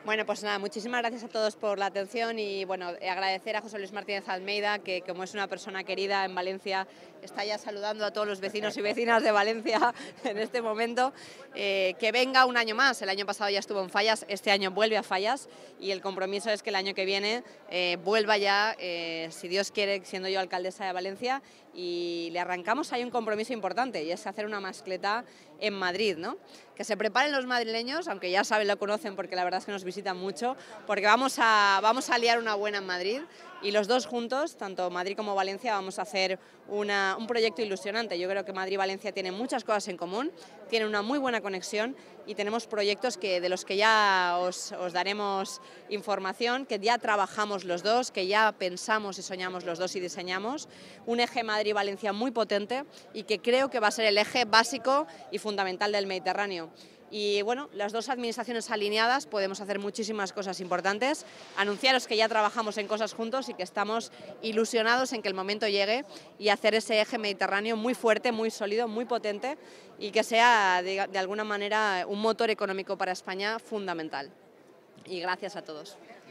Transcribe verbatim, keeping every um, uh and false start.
Bueno, pues nada, muchísimas gracias a todos por la atención y bueno, agradecer a José Luis Martínez Almeida, que como es una persona querida en Valencia, está ya saludando a todos los vecinos y vecinas de Valencia en este momento, eh, que venga un año más. El año pasado ya estuvo en Fallas, este año vuelve a Fallas y el compromiso es que el año que viene eh, vuelva ya, eh, si Dios quiere, siendo yo alcaldesa de Valencia, y le arrancamos ahí un compromiso importante y es hacer una mascleta en Madrid, ¿no? Que se preparen los madrileños, aunque ya saben, lo conocen porque la verdad es que nos visitan mucho, porque vamos a, vamos a liar una buena en Madrid y los dos juntos, tanto Madrid como Valencia, vamos a hacer una, un proyecto ilusionante. Yo creo que Madrid y Valencia tienen muchas cosas en común, tienen una muy buena conexión y tenemos proyectos que, de los que ya os, os daremos información, que ya trabajamos los dos, que ya pensamos y soñamos los dos y diseñamos, un eje Madrid-Valencia muy potente y que creo que va a ser el eje básico y fundamental del Mediterráneo. Y bueno, las dos administraciones alineadas podemos hacer muchísimas cosas importantes. Anunciaros que ya trabajamos en cosas juntos y que estamos ilusionados en que el momento llegue y hacer ese eje mediterráneo muy fuerte, muy sólido, muy potente y que sea de, de alguna manera un motor económico para España fundamental. Y gracias a todos.